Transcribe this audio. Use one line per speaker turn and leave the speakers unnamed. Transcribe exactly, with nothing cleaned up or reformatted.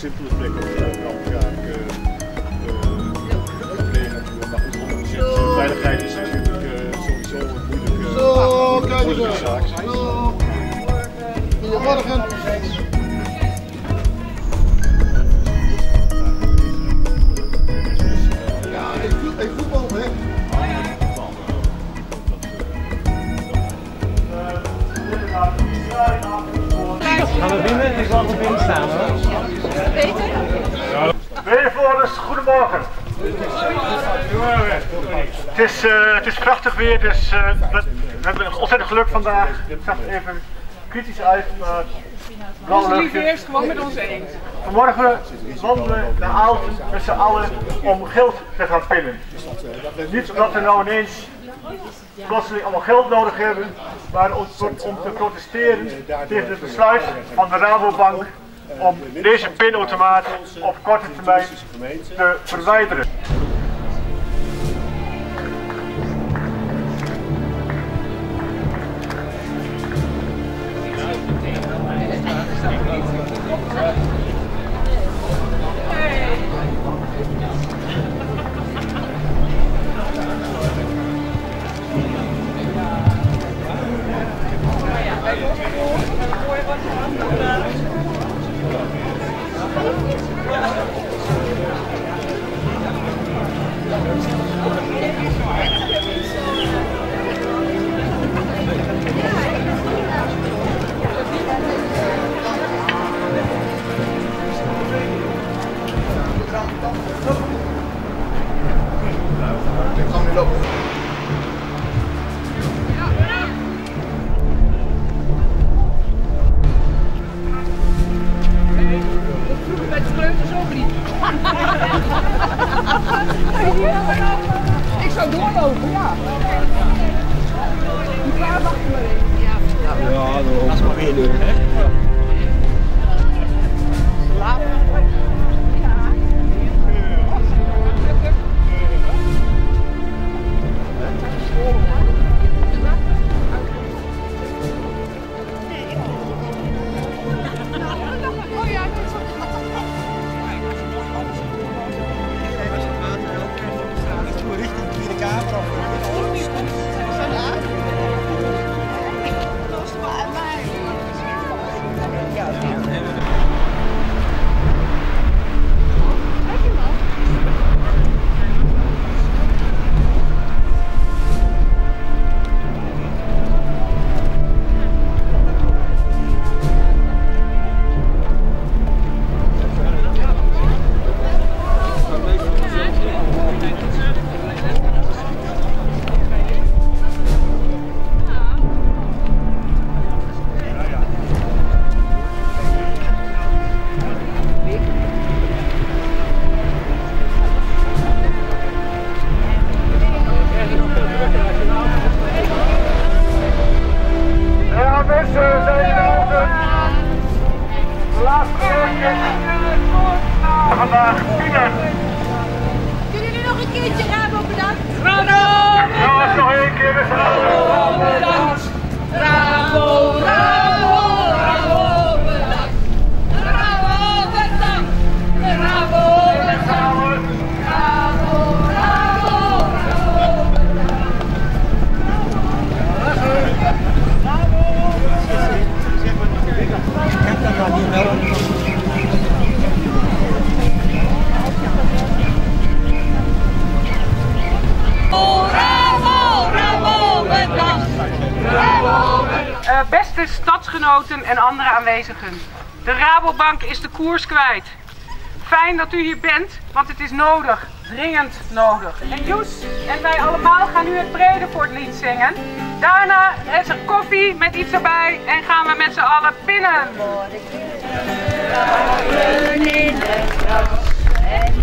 Simpele plek op de kampkraak leren, maar goed, honderd procent veiligheid is natuurlijk uh, sowieso een moeilijke,
Zo, kijk eens
moeilijke zaak.
Zo. Goedemorgen. Ja, ik voel, ik voetbal, hè.
Gaan we binnen? Ik zal wel binnen staan hoor.
Beter?
Weervoerders, goedemorgen. Het is, uh, het is prachtig weer, dus uh, we, we hebben ontzettend geluk vandaag. Het zag er even kritisch uit, maar
Onze lieve eerst gewoon met ons eens.
vanmorgen wandelen we naar Aalten met z'n allen om geld te gaan pinnen. Niet omdat we nou ineens plotseling allemaal geld nodig hebben, maar om, om te protesteren tegen het besluit van de Rabobank om deze pinautomaat op korte termijn te verwijderen.
Ik zou doorlopen, ja. Die paar wachten maar even. Ja,
Ja, dat is maar weer doen.
Vandaag pinnen.
Kunnen jullie nog een keertje Rabo bedankt?
Ja, nog één keer met z'n allen.
Bedankt! Rabo, Rabo, Rabo bedankt! Rabo bedankt! Rabo bedankt! Rabo, Rabo, Rabo bedankt!
Uh, beste stadsgenoten en andere aanwezigen, de Rabobank is de koers kwijt. Fijn dat u hier bent, want het is nodig, dringend nodig. En Joes en wij allemaal gaan nu het Bredevoortlied zingen. Daarna is er koffie met iets erbij en gaan we met z'n allen pinnen.
In het gras en